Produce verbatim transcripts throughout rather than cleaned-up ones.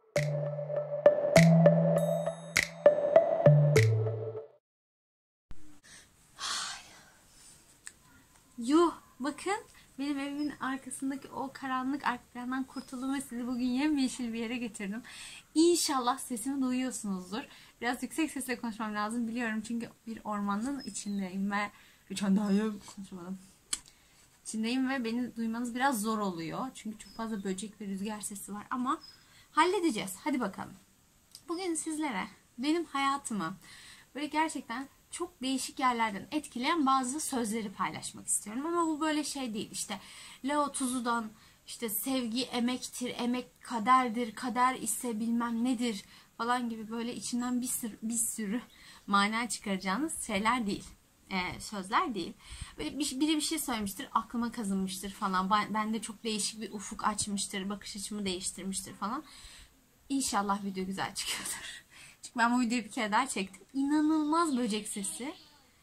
Yuh, bakın benim evimin arkasındaki o karanlık arka plandan kurtuldum ve sizi bugün yemyeşil bir yere getirdim. İnşallah sesimi duyuyorsunuzdur. Biraz yüksek sesle konuşmam lazım biliyorum çünkü bir ormanın içindeyim ve lütfen daha iyi konuşmadım. İçindeyim ve beni duymanız biraz zor oluyor. Çünkü çok fazla böcek ve rüzgar sesi var ama halledeceğiz. Hadi bakalım. Bugün sizlere benim hayatımı böyle gerçekten çok değişik yerlerden etkileyen bazı sözleri paylaşmak istiyorum. Ama bu böyle şey değil. İşte Lao Tzu'dan işte sevgi emektir, emek kaderdir, kader ise bilmem nedir falan gibi böyle içinden bir sürü, bir sürü mana çıkaracağınız şeyler değil. Ee, sözler değil. Böyle bir, biri bir şey söylemiştir, aklıma kazınmıştır falan. Ben, bende çok değişik bir ufuk açmıştır, bakış açımı değiştirmiştir falan. İnşallah video güzel çıkıyordur. Çünkü ben bu videoyu bir kere daha çektim. İnanılmaz böcek sesi.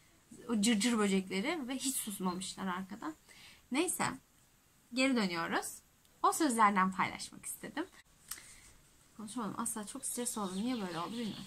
O cırcır böcekleri ve hiç susmamışlar arkadan. Neyse. Geri dönüyoruz. O sözlerden paylaşmak istedim. Konuşamadım. Asla çok stres oldum. Niye böyle oldu bilmiyorum.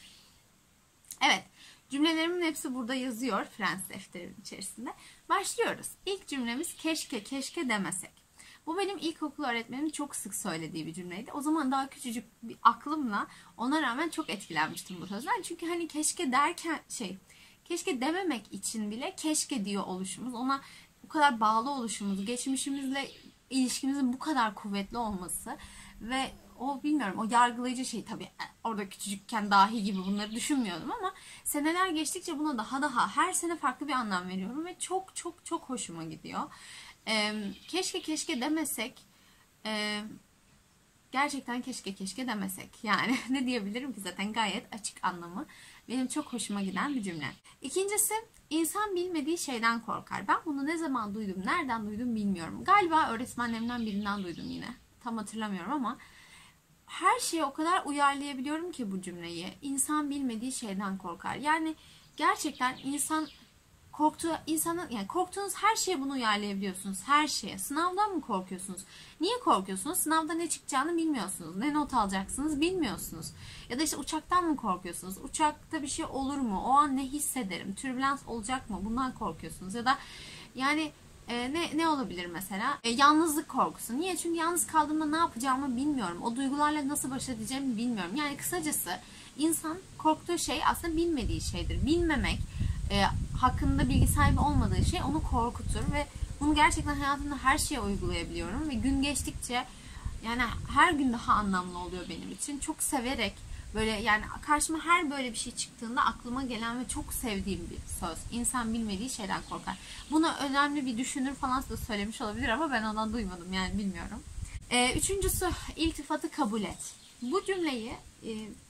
Evet. Cümlelerimin hepsi burada yazıyor. Frans defterimin içerisinde. Başlıyoruz. İlk cümlemiz keşke keşke demesek. Bu benim ilkokul öğretmenimin çok sık söylediği bir cümleydi. O zaman daha küçücük bir aklımla ona rağmen çok etkilenmiştim bu sözden. Çünkü hani keşke derken şey, keşke dememek için bile keşke diyor oluşumuz, ona bu kadar bağlı oluşumuz, geçmişimizle ilişkimizin bu kadar kuvvetli olması ve o bilmiyorum o yargılayıcı şey tabii orada küçücükken dahi gibi bunları düşünmüyordum ama seneler geçtikçe buna daha daha her sene farklı bir anlam veriyorum ve çok çok çok hoşuma gidiyor. Ee, keşke keşke demesek e, gerçekten keşke keşke demesek yani ne diyebilirim ki zaten gayet açık anlamı benim çok hoşuma giden bir cümle. İkincisi insan bilmediği şeyden korkar. Ben bunu ne zaman duydum, nereden duydum bilmiyorum. Galiba öğretmenlerimden birinden duydum yine. Tam hatırlamıyorum ama her şeye o kadar uyarlayabiliyorum ki bu cümleyi. İnsan bilmediği şeyden korkar. Yani gerçekten insan korktuğu insanın yani korktuğunuz her şeye bunu uyarlayabiliyorsunuz. Her şeye. Sınavdan mı korkuyorsunuz? Niye korkuyorsunuz? Sınavda ne çıkacağını bilmiyorsunuz. Ne not alacaksınız bilmiyorsunuz. Ya da işte uçaktan mı korkuyorsunuz? Uçakta bir şey olur mu? O an ne hissederim? Türbülans olacak mı? Bundan korkuyorsunuz. Ya da yani e, ne ne olabilir mesela? E, yalnızlık korkusu. Niye? Çünkü yalnız kaldığımda ne yapacağımı bilmiyorum. O duygularla nasıl baş edeceğimi bilmiyorum. Yani kısacası insan korktuğu şey aslında bilmediği şeydir. Bilmemek E, hakkında bilgi sahibi olmadığı şey onu korkutur ve bunu gerçekten hayatımda her şeye uygulayabiliyorum ve gün geçtikçe yani her gün daha anlamlı oluyor benim için. Çok severek böyle yani karşıma her böyle bir şey çıktığında aklıma gelen ve çok sevdiğim bir söz. İnsan bilmediği şeyden korkar. Bunu önemli bir düşünür falan da söylemiş olabilir ama ben ondan duymadım yani bilmiyorum. E, üçüncüsü iltifatı kabul et. Bu cümleyi e,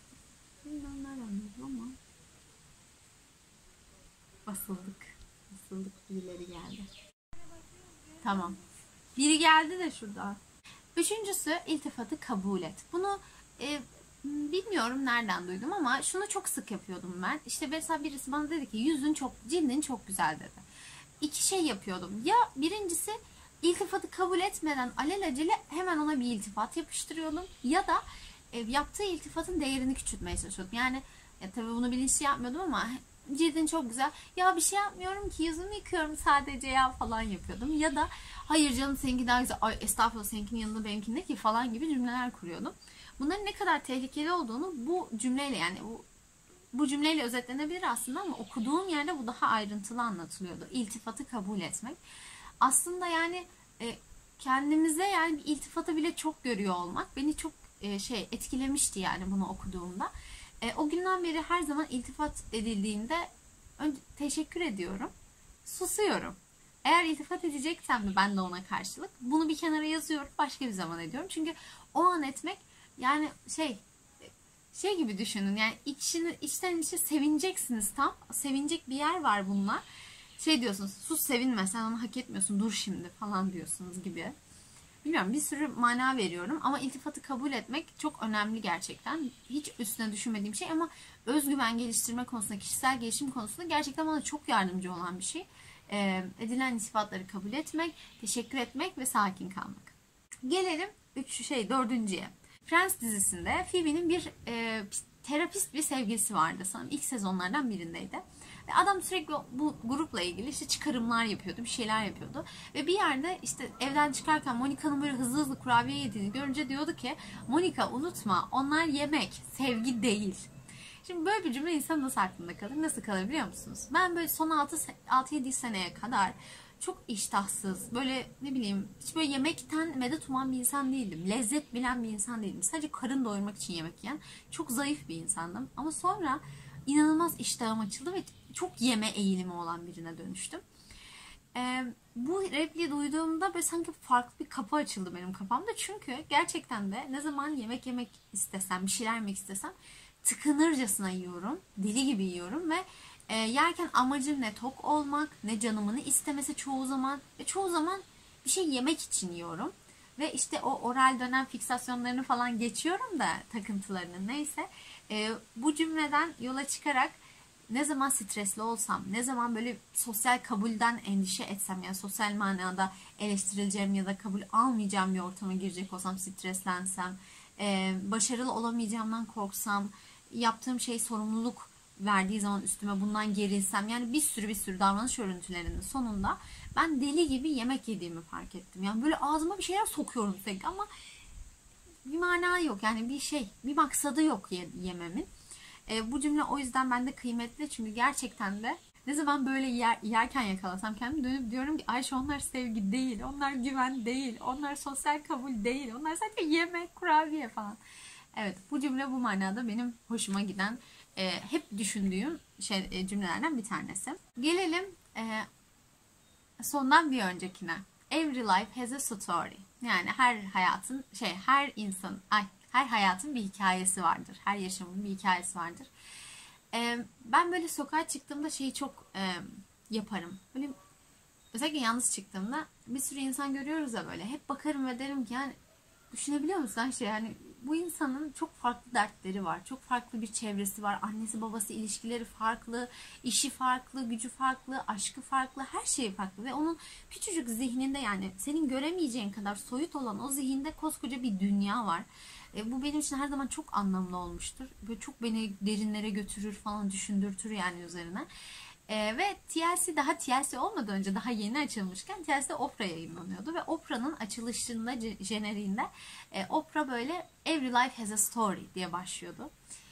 bilmem nereden duydum ama basıldık. Basıldık. Birileri geldi. Tamam. Biri geldi de şurada. Üçüncüsü iltifatı kabul et. Bunu e, bilmiyorum nereden duydum ama şunu çok sık yapıyordum ben. İşte mesela birisi bana dedi ki yüzün çok, cildin çok güzel dedi. İki şey yapıyordum. Ya birincisi iltifatı kabul etmeden alelacele hemen ona bir iltifat yapıştırıyordum. Ya da e, yaptığı iltifatın değerini küçültmeye çalışıyordum. Yani ya tabii bunu bilinçli yapmıyordum ama cildin çok güzel. Ya bir şey yapmıyorum ki yüzümü yıkıyorum sadece ya falan yapıyordum. Ya da hayır canım seninki daha güzel. Ay estağfurullah seninkinin yanında benimki ne ki falan gibi cümleler kuruyordum. Bunların ne kadar tehlikeli olduğunu bu cümleyle yani bu, bu cümleyle özetlenebilir aslında ama okuduğum yerde bu daha ayrıntılı anlatılıyordu. İltifatı kabul etmek. Aslında yani e, kendimize yani bir iltifatı bile çok görüyor olmak beni çok e, şey etkilemişti yani bunu okuduğumda. E, o günden beri her zaman iltifat edildiğinde önce teşekkür ediyorum. Susuyorum. Eğer iltifat edeceksem de ben de ona karşılık bunu bir kenara yazıyorum. Başka bir zaman ediyorum. Çünkü o an etmek yani şey şey gibi düşünün. Yani içini, içten içe sevineceksiniz tam. Sevinecek bir yer var bununla. Şey diyorsunuz sus sevinme sen onu hak etmiyorsun dur şimdi falan diyorsunuz gibi. Bilmiyorum bir sürü mana veriyorum ama iltifatı kabul etmek çok önemli gerçekten. Hiç üstüne düşünmediğim şey ama özgüven geliştirme konusunda, kişisel gelişim konusunda gerçekten bana çok yardımcı olan bir şey. Ee, edilen iltifatları kabul etmek, teşekkür etmek ve sakin kalmak. Gelelim üç şey dördüncüye. Friends dizisinde Phoebe'nin bir e, terapist bir sevgilisi vardı sanırım. İlk sezonlardan birindeydi. Ve adam sürekli bu grupla ilgili işte çıkarımlar yapıyordu, bir şeyler yapıyordu. Ve bir yerde işte evden çıkarken Monica'nın böyle hızlı hızlı kurabiye yediğini görünce diyordu ki Monica unutma, onlar yemek, sevgi değil. Şimdi böyle bir cümle insan nasıl aklında kalır? Nasıl kalır biliyor musunuz? Ben böyle son altı yedi seneye kadar çok iştahsız, böyle ne bileyim hiç böyle yemekten medet uman bir insan değildim. Lezzet bilen bir insan değildim. Sadece karın doyurmak için yemek yiyen çok zayıf bir insandım. Ama sonra inanılmaz iştahım açıldı ve çok yeme eğilimi olan birine dönüştüm. Ee, bu repliği duyduğumda böyle sanki farklı bir kapı açıldı benim kafamda. Çünkü gerçekten de ne zaman yemek yemek istesem, bir şeyler yemek istesem tıkınırcasına yiyorum. Deli gibi yiyorum ve e, yerken amacım ne tok olmak, ne canımını istemesi çoğu zaman. Ve çoğu zaman bir şey yemek için yiyorum. Ve işte o oral dönem fiksasyonlarını falan geçiyorum da takıntılarını neyse. E, bu cümleden yola çıkarak ne zaman stresli olsam, ne zaman böyle sosyal kabulden endişe etsem, yani sosyal manada eleştirileceğim ya da kabul almayacağım bir ortama girecek olsam, streslensem, e, başarılı olamayacağımdan korksam, yaptığım şey sorumluluk verdiği zaman üstüme bundan gerilsem, yani bir sürü bir sürü davranış örüntülerinin sonunda ben deli gibi yemek yediğimi fark ettim. Yani böyle ağzıma bir şeyler sokuyorum sürekli ama bir mana yok, yani bir şey, bir maksadı yok yememin. E, bu cümle o yüzden bende kıymetli çünkü gerçekten de ne zaman böyle yer, yerken yakalasam kendimi dönüp diyorum ki Ayşe onlar sevgi değil, onlar güven değil, onlar sosyal kabul değil, onlar sadece yemek, kurabiye falan. Evet, bu cümle bu manada benim hoşuma giden, e, hep düşündüğüm şey, e, cümlelerden bir tanesi. Gelelim e, sondan bir öncekine. Every life has a story. Yani her hayatın şey her insan ay her hayatın bir hikayesi vardır. Her yaşamın bir hikayesi vardır. Ee, ben böyle sokağa çıktığımda şeyi çok e, yaparım. Böyle özellikle yalnız çıktığımda bir sürü insan görüyoruz ya böyle. Hep bakarım ve derim ki yani düşünebiliyor musun şey yani bu insanın çok farklı dertleri var. Çok farklı bir çevresi var. Annesi babası ilişkileri farklı, işi farklı, gücü farklı, aşkı farklı, her şeyi farklı. Ve onun küçücük zihninde, yani senin göremeyeceğin kadar soyut olan o zihinde koskoca bir dünya var. E, bu benim için her zaman çok anlamlı olmuştur. Böyle çok beni derinlere götürür falan, düşündürtür yani üzerine. E, ve T L C daha T L C olmadan önce, daha yeni açılmışken T L C'de Oprah yayınlanıyordu. Ve Oprah'nın açılışında, jeneriğinde e, Oprah böyle Every Life Has a Story diye başlıyordu.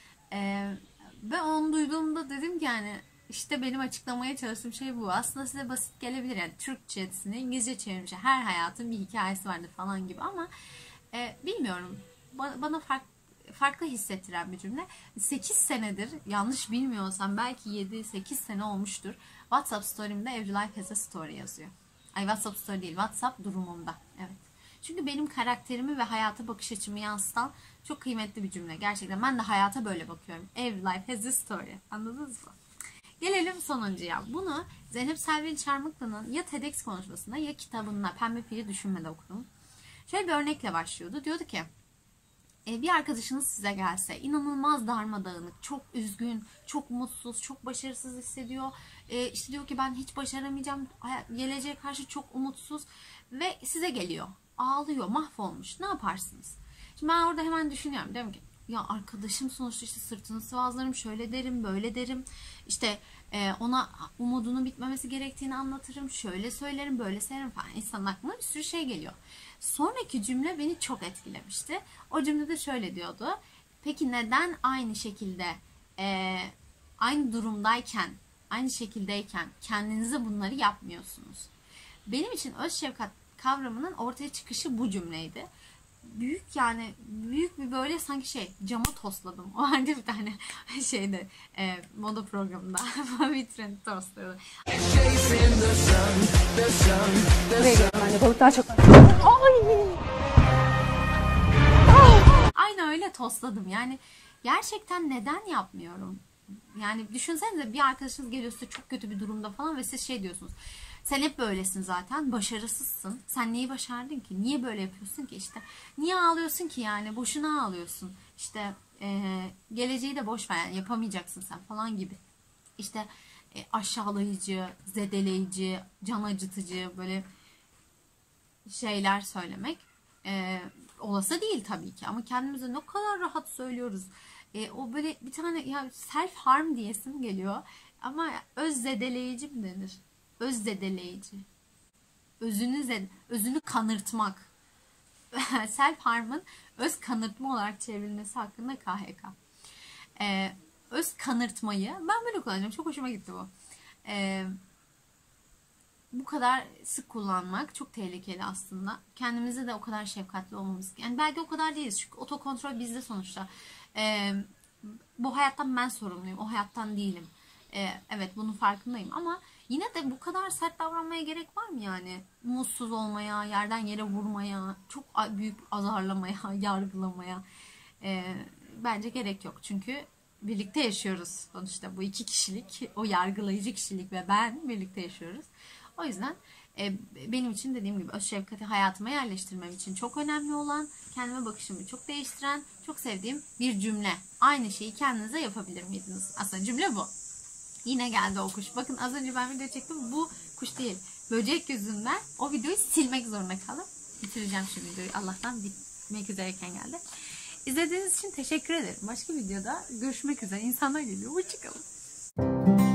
E, ve onu duyduğumda dedim ki yani işte benim açıklamaya çalıştığım şey bu. Aslında size basit gelebilir yani Türkçesini İngilizce çevirmiş. Her hayatın bir hikayesi vardır falan gibi ama e, bilmiyorum. Bana farklı farklı hissettiren bir cümle. sekiz senedir yanlış bilmiyorsam belki yedi sekiz sene olmuştur. WhatsApp story'imde Every Life Has a Story yazıyor. Ay WhatsApp story değil, WhatsApp durumumda. Evet. Çünkü benim karakterimi ve hayata bakış açımı yansıtan çok kıymetli bir cümle. Gerçekten ben de hayata böyle bakıyorum. Every Life Has a Story. Anladınız mı? Gelelim sonuncuya. Bunu Zeynep Selvi Çarmıklı'nın ya TEDx konuşmasında ya kitabında Pembe Pili Düşünme'de okudum. Şöyle bir örnekle başlıyordu. Diyordu ki bir arkadaşınız size gelse inanılmaz darmadağınık, çok üzgün, çok mutsuz, çok başarısız hissediyor. E, işte diyor ki ben hiç başaramayacağım, geleceğe karşı çok umutsuz ve size geliyor. Ağlıyor, mahvolmuş. Ne yaparsınız? Şimdi ben orada hemen düşünüyorum. Diyorum ki ya arkadaşım sonuçta işte sırtını sıvazlarım, şöyle derim, böyle derim. İşte e, ona umudunun bitmemesi gerektiğini anlatırım. Şöyle söylerim, böyle söylerim falan. İnsanın aklına bir sürü şey geliyor. Sonraki cümle beni çok etkilemişti. O cümlede şöyle diyordu. Peki neden aynı şekilde e, aynı durumdayken, aynı şekildeyken kendinize bunları yapmıyorsunuz? Benim için öz şefkat kavramının ortaya çıkışı bu cümleydi. Büyük yani büyük bir böyle sanki şey cama tosladım. O halde bir tane şeyde e, moda programında vitrin tosladı. Yani balık daha çok. Aynı öyle tosladım. Yani gerçekten neden yapmıyorum? Yani düşünsenize bir arkadaşınız geliyor size çok kötü bir durumda falan ve siz şey diyorsunuz. Sen hep böylesin zaten. Başarısızsın. Sen neyi başardın ki? Niye böyle yapıyorsun ki? İşte niye ağlıyorsun ki yani? Boşuna ağlıyorsun. İşte e, geleceği de boş ver. Yani yapamayacaksın sen falan gibi. İşte e, aşağılayıcı, zedeleyici, can acıtıcı böyle şeyler söylemek. E, olası değil tabii ki ama kendimize ne kadar rahat söylüyoruz. E, o böyle bir tane ya self harm diyesim geliyor ama öz zedeleyici mi denir? Öz zedeleyici. Özünü zed özünü kanırtmak. Self harm'ın öz kanırtma olarak çevrilmesi hakkında K H K. E, öz kanırtmayı ben böyle kullanacağım. Çok hoşuma gitti bu. E, bu kadar sık kullanmak çok tehlikeli aslında. Kendimize de o kadar şefkatli olmamız. Yani belki o kadar değiliz. Çünkü otokontrol bizde sonuçta. Ee, bu hayattan ben sorumluyum. O hayattan değilim. Ee, evet bunun farkındayım ama yine de bu kadar sert davranmaya gerek var mı yani? Mutsuz olmaya, yerden yere vurmaya, çok büyük azarlamaya, yargılamaya. Ee, bence gerek yok. Çünkü birlikte yaşıyoruz sonuçta. Bu iki kişilik, o yargılayıcı kişilik ve ben birlikte yaşıyoruz. O yüzden e, benim için dediğim gibi öz şefkati hayatıma yerleştirmem için çok önemli olan, kendime bakışımı çok değiştiren, çok sevdiğim bir cümle. Aynı şeyi kendinize yapabilir miydiniz? Aslında cümle bu. Yine geldi o kuş. Bakın az önce ben video çektim. Bu kuş değil. Böcek yüzünden o videoyu silmek zorunda kalıp bitireceğim şu videoyu. Allah'tan bitmek üzereyken geldi. İzlediğiniz için teşekkür ederim. Başka videoda görüşmek üzere. İnsanlar geliyor. Hoşçakalın.